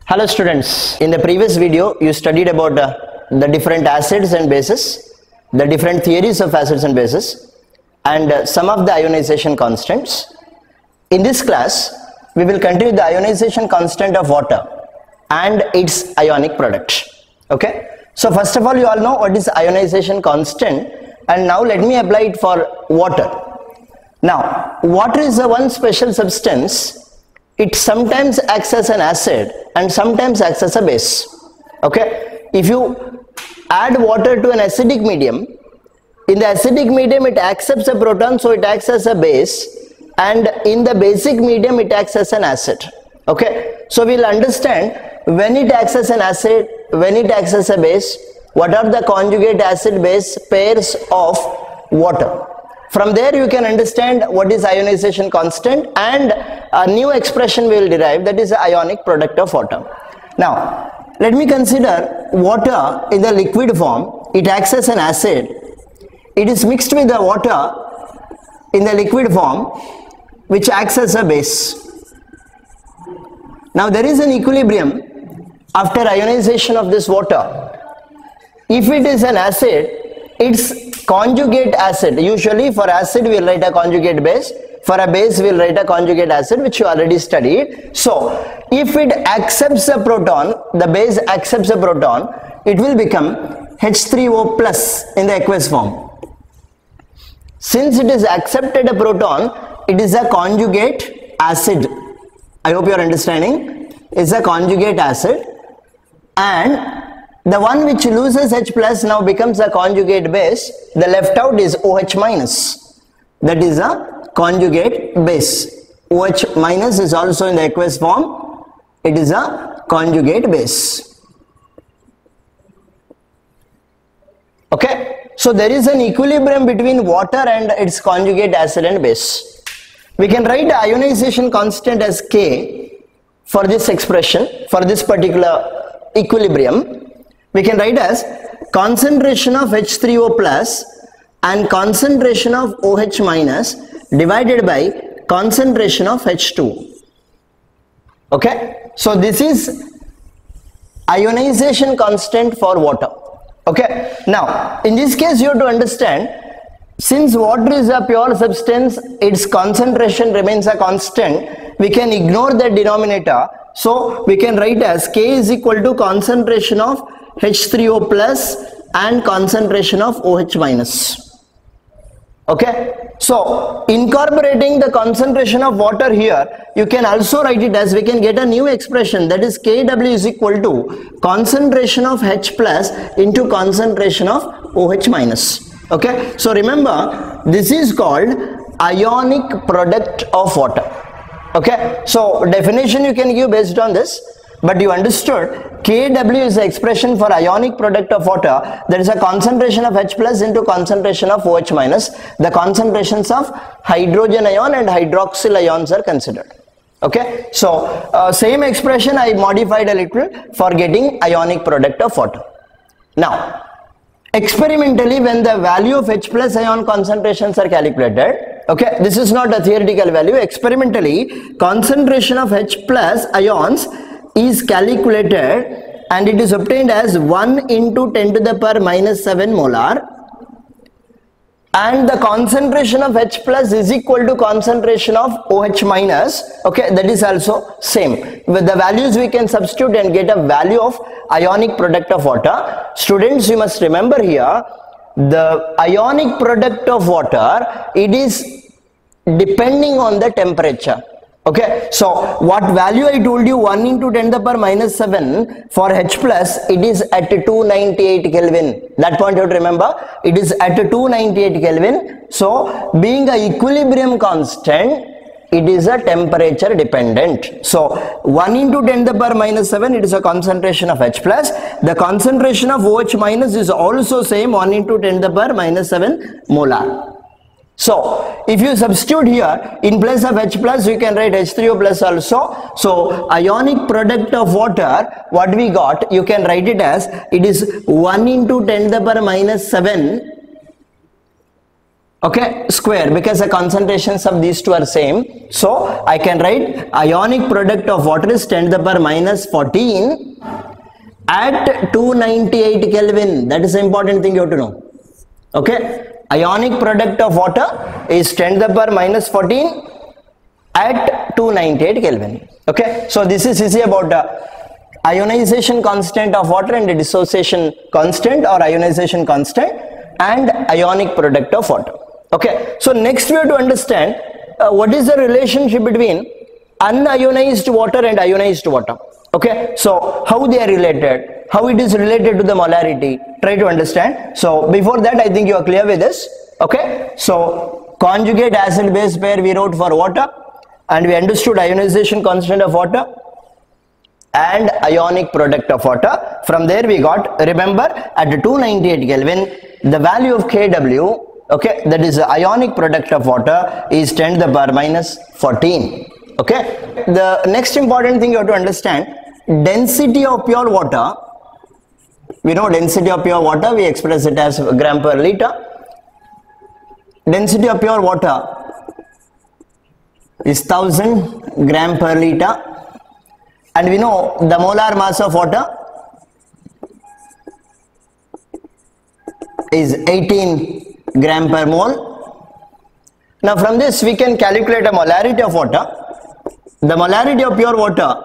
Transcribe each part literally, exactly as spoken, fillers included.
Hello students, in the previous video you studied about uh, the different acids and bases, the different theories of acids and bases, and uh, some of the ionization constants. In this class we will continue the ionization constant of water and its ionic product. Okay, so first of all you all know what is ionization constant, and now let me apply it for water. Now water is a one special substance. It sometimes acts as an acid and sometimes acts as a base. Okay, if you add water to an acidic medium, in the acidic medium it accepts a proton, so it acts as a base, and in the basic medium it acts as an acid. Okay, so we'll understand when it acts as an acid, when it acts as a base, what are the conjugate acid base pairs of water. From there you can understand what is ionization constant, and a new expression we will derive, that is the ionic product of water. Now let me consider water in the liquid form. It acts as an acid. It is mixed with the water in the liquid form, which acts as a base. Now there is an equilibrium after ionization of this water. If it is an acid, its conjugate acid, usually for acid we will write a conjugate base, for a base we will write a conjugate acid, which you already studied. So if it accepts a proton, the base accepts a proton, it will become H three O plus in the aqueous form. Since it is accepted a proton, it is a conjugate acid. I hope you are understanding. It's a conjugate acid, and the one which loses H plus now becomes a conjugate base. The left out is OH minus. That is a conjugate base. OH minus is also in the aqueous form. It is a conjugate base. Okay. So there is an equilibrium between water and its conjugate acid and base. We can write the ionization constant as K for this expression, for this particular equilibrium. We can write as concentration of H three O plus and concentration of OH minus divided by concentration of H two. Okay, so this is ionization constant for water. Okay, now in this case you have to understand, since water is a pure substance, its concentration remains a constant. We can ignore the denominator, so we can write as K is equal to concentration of H three O plus and concentration of OH minus. Okay, so incorporating the concentration of water here, you can also write it as, we can get a new expression, that is K W is equal to concentration of H plus into concentration of OH minus. Okay, so remember this is called ionic product of water. Okay, so definition you can give based on this, but you understood K W is the expression for ionic product of water. There is a concentration of H plus into concentration of OH minus. The concentrations of hydrogen ion and hydroxyl ions are considered. Okay, so uh, same expression I modified a little for getting ionic product of water. Now experimentally, when the value of H plus ion concentrations are calculated, okay, this is not a theoretical value, experimentally concentration of H plus ions is calculated and it is obtained as one into ten to the power minus seven molar, and the concentration of H plus is equal to concentration of OH minus. Okay, that is also same. With the values we can substitute and get a value of ionic product of water. Students, you must remember here, the ionic product of water, it is depending on the temperature. Okay, so what value I told you, one into ten to the power minus seven for H plus, it is at two ninety-eight Kelvin. That point you have to remember, it is at two ninety-eight Kelvin. So being a equilibrium constant, it is a temperature dependent. So one into ten to the power minus seven, it is a concentration of H plus. The concentration of OH minus is also same, one into ten to the power minus seven molar. So if you substitute here, in place of H plus you can write H three O plus also. So ionic product of water, what we got, you can write it as, it is one into ten to the power minus seven okay, square, because the concentrations of these two are same. So I can write ionic product of water is ten to the power minus fourteen at two ninety-eight Kelvin. That is the important thing you have to know. Okay, ionic product of water is ten to the power minus fourteen at two ninety-eight Kelvin. Okay, so this is easy about the ionization constant of water and the dissociation constant or ionization constant and ionic product of water. Okay, so next we have to understand uh, what is the relationship between unionized water and ionized water. Okay, so how they are related, how it is related to the molarity, try to understand. So before that, I think you are clear with this. Okay, so conjugate acid base pair we wrote for water, and we understood ionization constant of water and ionic product of water. From there we got, remember, at two ninety-eight Kelvin the value of K W, okay, that is the ionic product of water, is ten to the power minus fourteen. Okay, the next important thing you have to understand, density of pure water, we know density of pure water, we express it as gram per liter. Density of pure water is one thousand gram per liter, and we know the molar mass of water is eighteen gram per mole. Now from this we can calculate a molarity of water. The molarity of pure water,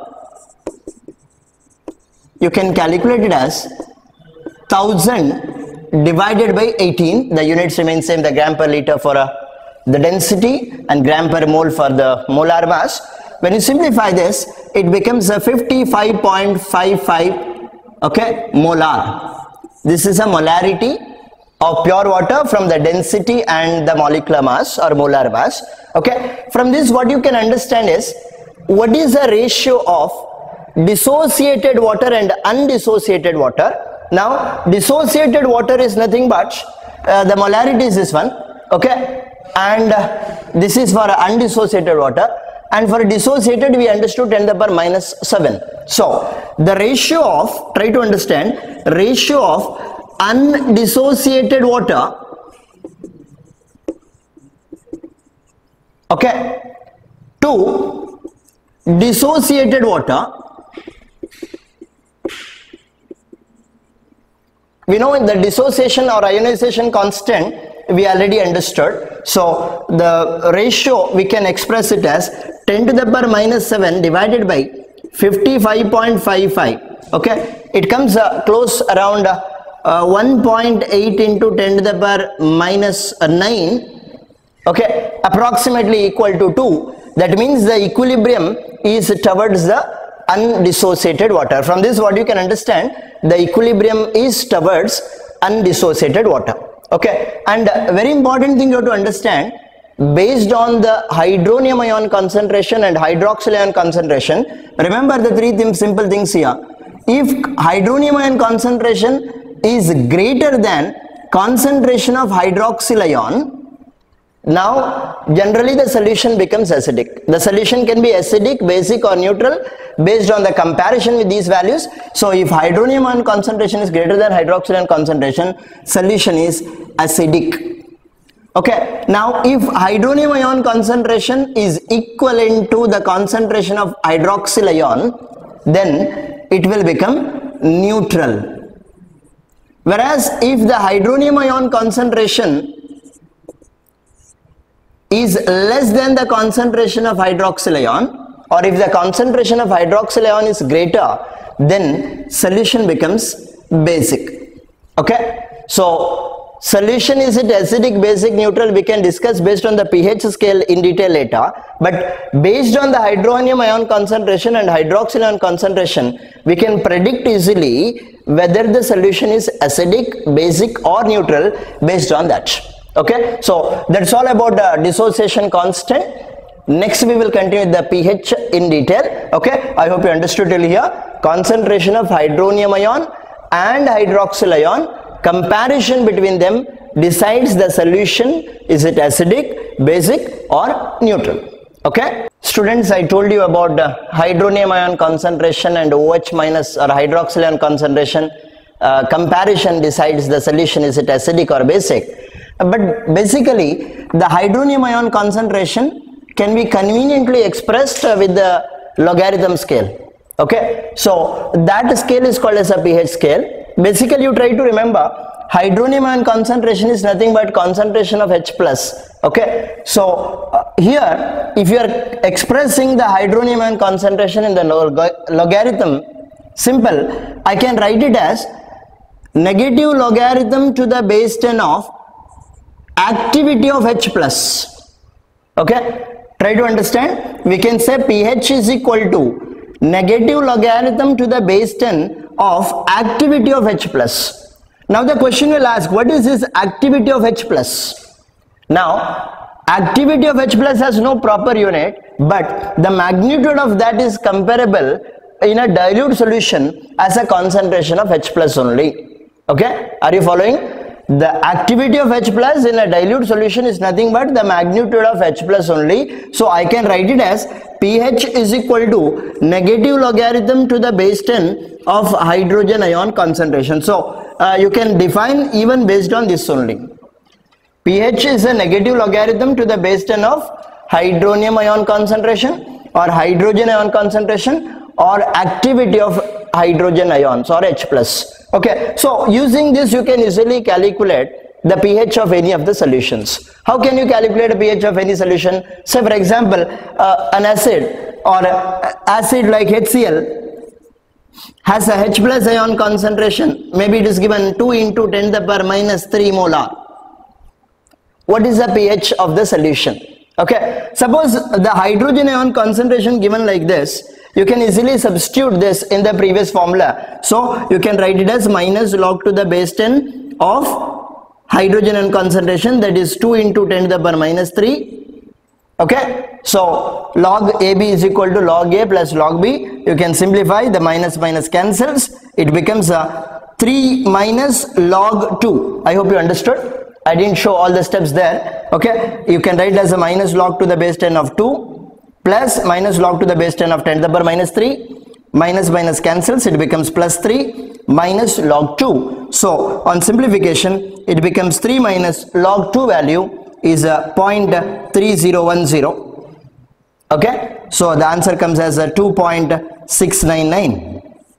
you can calculate it as one thousand divided by eighteen, the units remain same, the gram per liter for uh, the density and gram per mole for the molar mass. When you simplify this, it becomes a fifty-five point five five, okay, molar. This is a molarity of pure water from the density and the molecular mass or molar mass. Okay, from this what you can understand is, what is the ratio of dissociated water and undissociated water. Now dissociated water is nothing but uh, the molarity is this one, okay, and uh, this is for undissociated water, and for dissociated we understood ten to the power minus seven. So the ratio of, try to understand, ratio of undissociated water, okay, to dissociated water, we know in the dissociation or ionization constant we already understood. So the ratio we can express it as ten to the power minus seven divided by fifty-five point five five. Okay, it comes uh, close around uh, uh, one point eight into ten to the power minus nine. Okay, approximately equal to two. That means the equilibrium is towards the undissociated water. From this what you can understand, the equilibrium is towards undissociated water. Okay, and uh, very important thing you have to understand, based on the hydronium ion concentration and hydroxyl ion concentration, remember the three th simple things here. If hydronium ion concentration is greater than concentration of hydroxyl ion, now generally the solution becomes acidic. The solution can be acidic, basic or neutral based on the comparison with these values. So if hydronium ion concentration is greater than hydroxyl ion concentration, solution is acidic. Okay, now if hydronium ion concentration is equivalent to the concentration of hydroxyl ion, then it will become neutral. Whereas if the hydronium ion concentration is less than the concentration of hydroxyl ion, or if the concentration of hydroxyl ion is greater, then solution becomes basic. Okay, so solution, is it acidic, basic, neutral, we can discuss based on the pH scale in detail later, but based on the hydronium ion concentration and hydroxyl ion concentration, we can predict easily whether the solution is acidic, basic or neutral based on that. Okay, so that's all about the dissociation constant. Next we will continue with the pH in detail. Okay, I hope you understood till here. Concentration of hydronium ion and hydroxyl ion, comparison between them decides the solution, is it acidic, basic or neutral. Okay, students, I told you about the hydronium ion concentration and OH minus or hydroxyl ion concentration. Uh, comparison decides the solution, is it acidic or basic. but basically the hydronium ion concentration can be conveniently expressed with the logarithm scale. Okay, so that scale is called as a pH scale. Basically you try to remember hydronium ion concentration is nothing but concentration of H plus. Okay, so uh, here if you are expressing the hydronium ion concentration in the log logarithm, simple, I can write it as negative logarithm to the base ten of activity of H plus. Okay, try to understand. We can say pH is equal to negative logarithm to the base ten of activity of H plus. Now the question will ask, what is this activity of H plus? Now activity of H plus has no proper unit, but the magnitude of that is comparable in a dilute solution as a concentration of H plus only. Okay, are you following? The activity of H plus in a dilute solution is nothing but the magnitude of H plus only. So I can write it as pH is equal to negative logarithm to the base ten of hydrogen ion concentration. So uh, you can define even based on this only. pH is a negative logarithm to the base ten of hydronium ion concentration or hydrogen ion concentration or activity of hydrogen ions or H plus. Okay, so using this you can easily calculate the pH of any of the solutions. How can you calculate a pH of any solution? Say for example uh, an acid or acid like HCl has a H plus ion concentration, maybe it is given two into ten to the power minus three molar. What is the pH of the solution? Okay, suppose the hydrogen ion concentration given like this, you can easily substitute this in the previous formula. So you can write it as minus log to the base ten of hydrogen ion concentration, that is two into ten to the power minus three. Okay, so log A B is equal to log A plus log B. You can simplify, the minus minus cancels, it becomes a three minus log two. I hope you understood. I didn't show all the steps there. Okay, you can write as a minus log to the base ten of two plus minus log to the base ten of ten to the power minus three. Minus minus cancels, it becomes plus three minus log two. So on simplification it becomes three minus log two value is a zero point three zero one zero. Okay, so the answer comes as a two point six nine nine.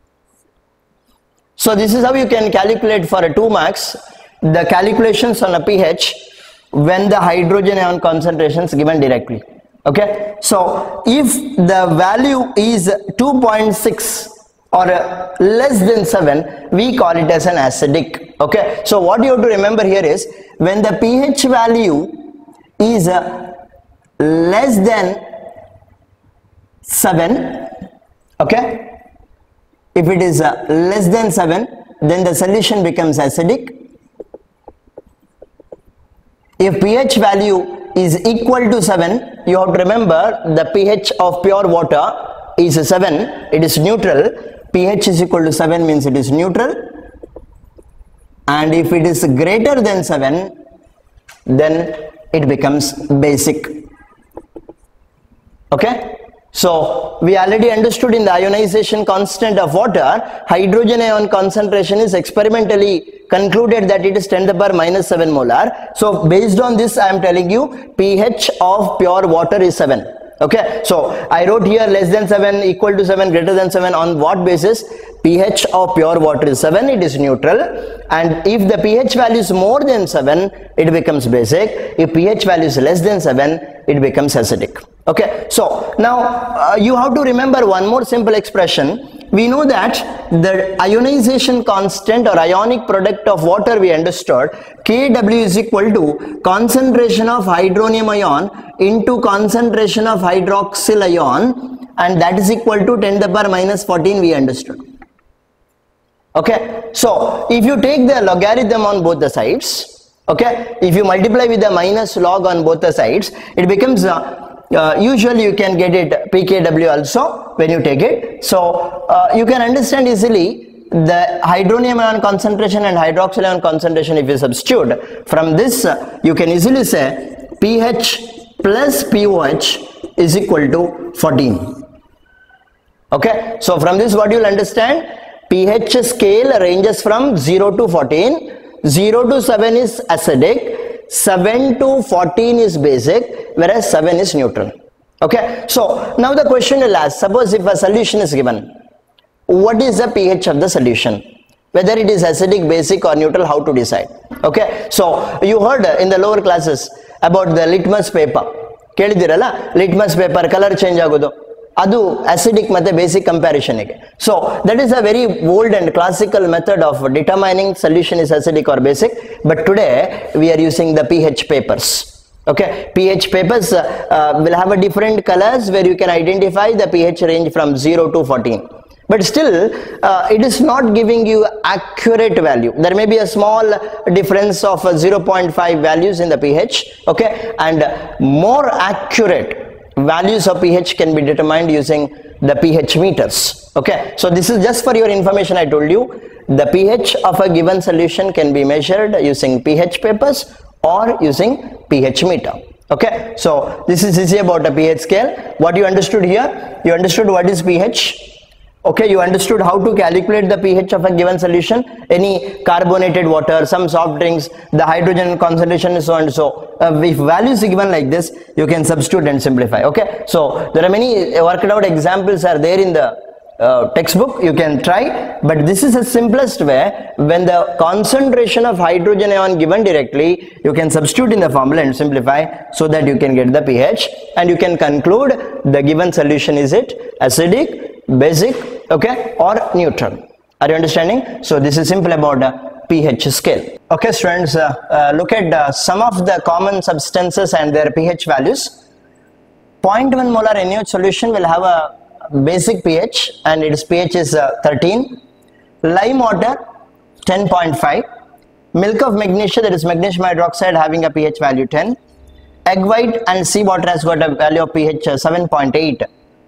So this is how you can calculate for a two marks the calculations on a pH when the hydrogen ion concentration is given directly. Okay, so if the value is two point six or less than seven, we call it as an acidic. Okay, so what you have to remember here is when the pH value is less than seven, okay, if it is less than seven, then the solution becomes acidic. If pH value is equal to seven, you have to remember the pH of pure water is seven, it is neutral. pH is equal to seven means it is neutral, and if it is greater than seven, then it becomes basic. Okay, so we already understood in the ionization constant of water, hydrogen ion concentration is experimentally concluded that it is ten to the power minus seven molar. So based on this I am telling you pH of pure water is seven. Okay, so I wrote here less than seven, equal to seven, greater than seven. On what basis? pH of pure water is seven, it is neutral, and if the pH value is more than seven, it becomes basic. If pH value is less than seven, it becomes acidic. Okay, so now uh, you have to remember one more simple expression. We know that the ionization constant or ionic product of water we understood, K W is equal to concentration of hydronium ion into concentration of hydroxyl ion, and that is equal to ten to the power minus fourteen, we understood. Okay, so if you take the logarithm on both the sides, okay, if you multiply with the minus log on both the sides, it becomes uh, uh, usually you can get it P K W also when you take it. So uh, you can understand easily the hydronium ion concentration and hydroxyl ion concentration. If you substitute from this, uh, you can easily say pH plus pOH is equal to fourteen. Okay, so from this what you will understand, pH scale ranges from zero to fourteen. zero to seven is acidic, seven to fourteen is basic, whereas seven is neutral. Okay, so now the question will ask, suppose if a solution is given, what is the pH of the solution? Whether it is acidic, basic or neutral, how to decide? Okay, so you heard in the lower classes about the litmus paper. Kelidiralla, litmus paper color change agodu. Adu acidic matte basic comparison ige. So that is a very old and classical method of determining solution is acidic or basic. But today we are using the pH papers. Okay, pH papers uh, uh, will have a different colors where you can identify the pH range from zero to fourteen. But still, uh, it is not giving you accurate value. There may be a small difference of uh, zero point five values in the pH. Okay, and more accurate values of pH can be determined using the pH meters. Okay, so this is just for your information. I told you the pH of a given solution can be measured using pH papers or using pH meter. Okay, so this is easy about a pH scale. What you understood here? You understood what is pH. Okay, you understood how to calculate the pH of a given solution. Any carbonated water, some soft drinks, the hydrogen concentration is so and so. Uh, if values are given like this, you can substitute and simplify. Okay, so there are many worked out examples are there in the uh, textbook. You can try, but this is the simplest way. When the concentration of hydrogen ion given directly, you can substitute in the formula and simplify so that you can get the pH and you can conclude the given solution, is it acidic, basic, okay, or neutral. Are you understanding? So this is simple about a pH scale. Okay students, uh, uh, look at uh, some of the common substances and their pH values. zero point one molar NaOH solution will have a basic pH and its pH is uh, thirteen. Lime water ten point five. Milk of magnesia, that is magnesium hydroxide, having a pH value ten. Egg white and sea water has got a value of pH uh, seven point eight.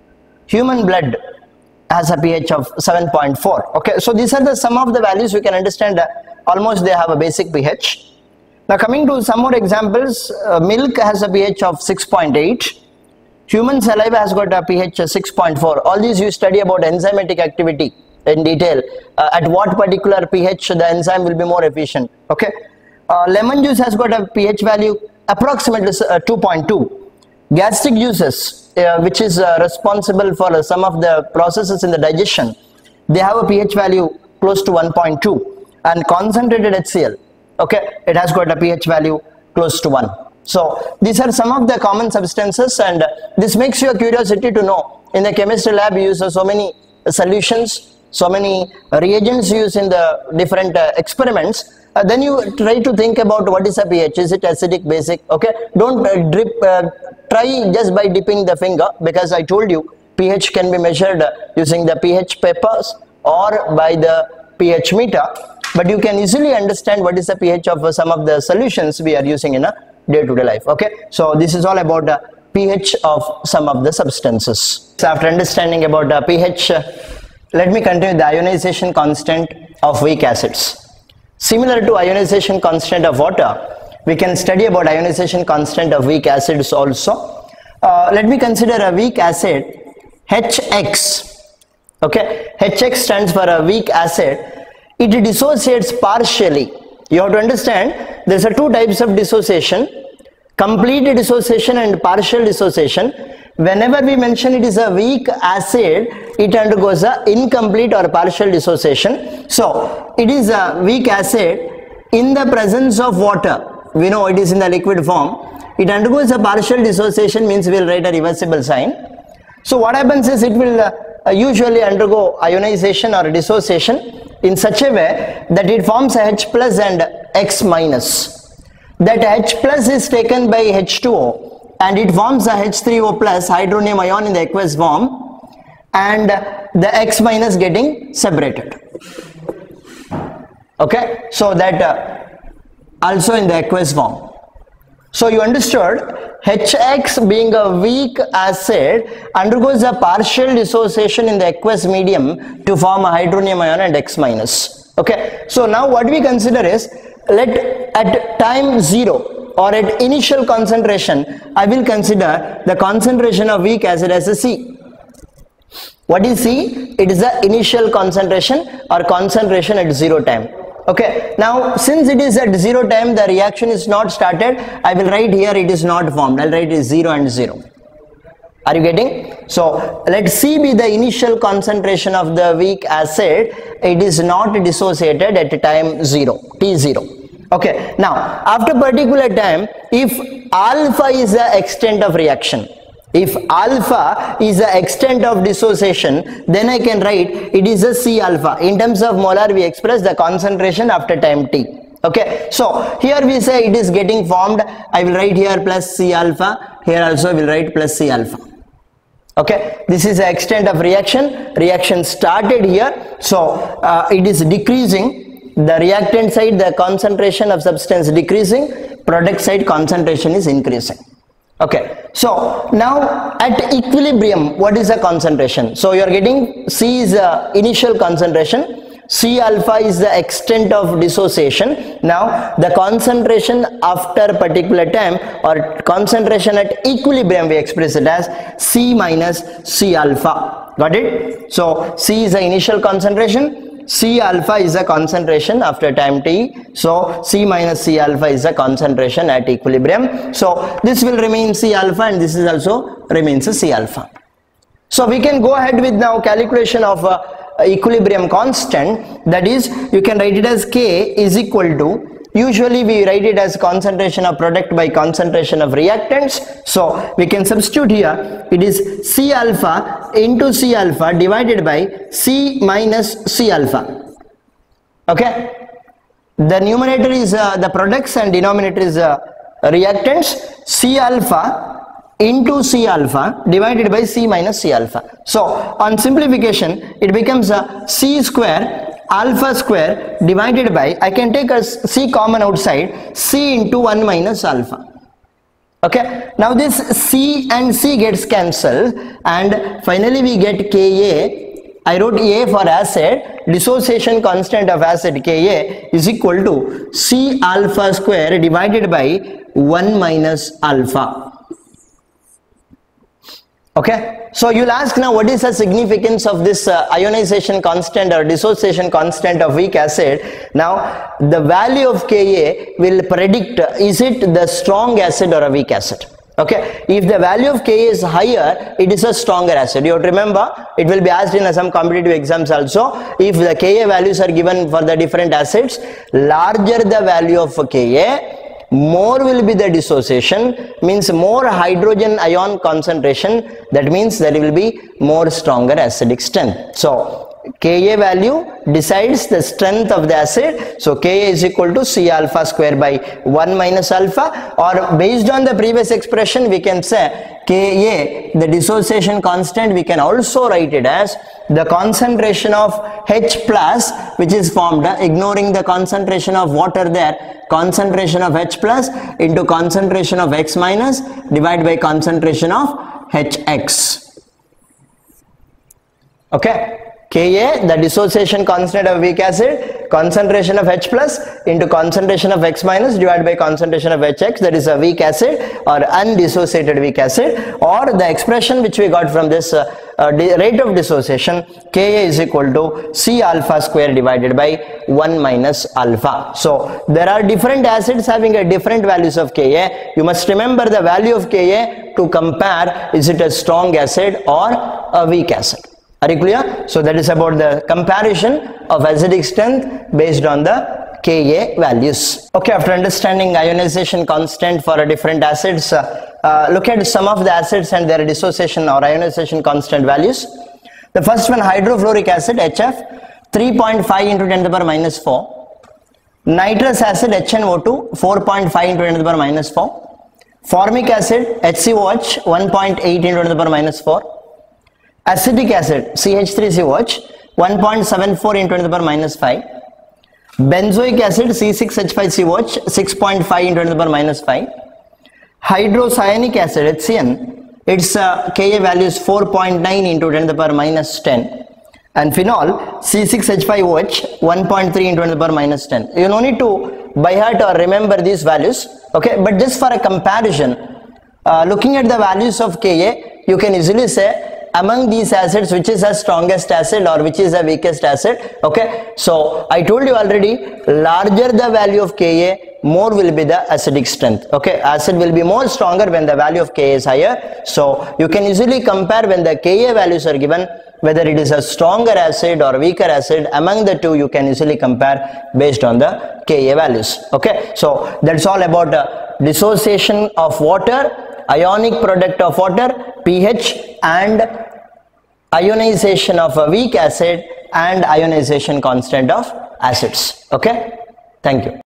Human blood has a pH of seven point four. Okay, so these are the some of the values you can understand. Uh, almost they have a basic pH. Now coming to some more examples, uh, milk has a pH of six point eight. Human saliva has got a pH of six point four. All these you study about enzymatic activity in detail. Uh, at what particular pH the enzyme will be more efficient. Okay, uh, lemon juice has got a pH value approximately uh, two point two. Gastric juices, uh, which is uh, responsible for uh, some of the processes in the digestion, they have a pH value close to one point two. And concentrated H C l, okay, it has got a pH value close to one. So these are some of the common substances, and uh, this makes you a curiosity to know. In the chemistry lab you use uh, so many uh, solutions, so many uh, reagents used in the different uh, experiments. Uh, then you try to think about what is a pH. Is it acidic, basic? Okay, don't uh, drip uh, try just by dipping the finger, because I told you pH can be measured uh, using the pH papers or by the pH meter, but you can easily understand what is the pH of uh, some of the solutions we are using in a day-to-day life. Okay, so this is all about the pH of some of the substances. So after understanding about the pH, uh, let me continue the ionization constant of weak acids. Similar to ionization constant of water, we can study about ionization constant of weak acids also. Uh, let me consider a weak acid H X. Okay, H X stands for a weak acid. It dissociates partially. You have to understand there are two types of dissociation: complete dissociation and partial dissociation. Whenever we mention it is a weak acid, it undergoes a incomplete or partial dissociation. So it is a weak acid in the presence of water. We know it is in the liquid form. It undergoes a partial dissociation, means we will write a reversible sign. So what happens is it will uh, usually undergo ionization or dissociation in such a way that it forms a H plus and X minus. That H plus is taken by H two O and it forms a H three O plus hydronium ion in the aqueous form, and the X minus getting separated. Okay, so that uh, also in the aqueous form. So you understood H X being a weak acid undergoes a partial dissociation in the aqueous medium to form a hydronium ion and X minus. Okay, so now what we consider is, let at time zero or at initial concentration, I will consider the concentration of weak acid as a C. What is C? It is the initial concentration or concentration at zero time. Okay, now since it is at zero time, the reaction is not started. I will write here it is not formed. I'll write it zero and zero. Are you getting? So let C be the initial concentration of the weak acid. It is not dissociated at time zero, T zero. Okay, now after particular time, if alpha is the extent of reaction, if alpha is the extent of dissociation, then I can write it is a C alpha. In terms of molar, we express the concentration after time T. Okay, so here we say it is getting formed. I will write here plus C alpha. Here also I will write plus C alpha. Okay, this is the extent of reaction. Reaction started here. So uh, it is decreasing. The reactant side, the concentration of substance decreasing. Product side, concentration is increasing. Okay, so now at equilibrium, what is the concentration? So you are getting C is the initial concentration. C alpha is the extent of dissociation. Now the concentration after particular time, or concentration at equilibrium, we express it as C minus C alpha. Got it? So C is the initial concentration. C alpha is the concentration after time T. So C minus C alpha is the concentration at equilibrium. So this will remain C alpha, and this is also remains a C alpha. So we can go ahead with now calculation of uh, equilibrium constant. That is, you can write it as K is equal to, usually we write it as concentration of product by concentration of reactants. So we can substitute here, it is C alpha into C alpha divided by C minus C alpha. Okay, the numerator is uh, the products and denominator is uh, reactants. C alpha into C alpha divided by C minus C alpha. So on simplification, it becomes a C square alpha square divided by, I can take a C common outside, C into one minus alpha. Okay, now this C and C gets cancelled, and finally we get Ka. I wrote A for acid. Dissociation constant of acid Ka is equal to C alpha square divided by one minus alpha. Okay, so you'll ask now, what is the significance of this uh, ionization constant or dissociation constant of weak acid? Now the value of Ka will predict, uh, is it the strong acid or a weak acid? Okay, if the value of Ka is higher, it is a stronger acid. You have to remember, it will be asked in uh, some competitive exams also. If the Ka values are given for the different acids, larger the value of Ka, more will be the dissociation, means more hydrogen ion concentration. That means there will be more stronger acidic strength. So Ka value decides the strength of the acid. So Ka is equal to C alpha square by one minus alpha, or based on the previous expression we can say Ka, the dissociation constant, we can also write it as the concentration of H plus, which is formed, uh, ignoring the concentration of water there, concentration of H plus into concentration of X minus divided by concentration of Hx. Okay, Ka, the dissociation constant of weak acid, concentration of H plus into concentration of X minus divided by concentration of Hx, that is a weak acid or undissociated weak acid, or the expression which we got from this uh, uh, rate of dissociation, Ka is equal to C alpha square divided by one minus alpha. So there are different acids having a different values of Ka. You must remember the value of Ka to compare, is it a strong acid or a weak acid. Are you clear? So that is about the comparison of acidic strength based on the Ka values. Okay, after understanding ionization constant for different acids, uh, uh, look at some of the acids and their dissociation or ionization constant values. The first one, hydrofluoric acid H F, three point five into ten to the power minus four. Nitrous acid H N O two, four point five into ten to the power minus four. Formic acid H C O H, one point eight into ten to the power minus four. Acetic acid C H three C O H, one point seven four into ten to the power minus five. Benzoic acid C six H five C O H, six point five into ten to the power minus five. Hydrocyanic acid H C n, its uh, Ka value is four point nine into ten to the power minus ten. And phenol C six H five O H, one point three into ten to the power minus ten. You don't need to by heart or remember these values, okay, but just for a comparison, uh, looking at the values of Ka, you can easily say among these acids which is the strongest acid or which is the weakest acid. Okay, so I told you already, larger the value of Ka, more will be the acidic strength. Okay, acid will be more stronger when the value of Ka is higher. So you can easily compare when the Ka values are given, whether it is a stronger acid or weaker acid. Among the two you can easily compare based on the Ka values. Okay, so that's all about uh, dissociation of water, ionic product of water, pH, and ionization of a weak acid and ionization constant of acids. Okay, thank you.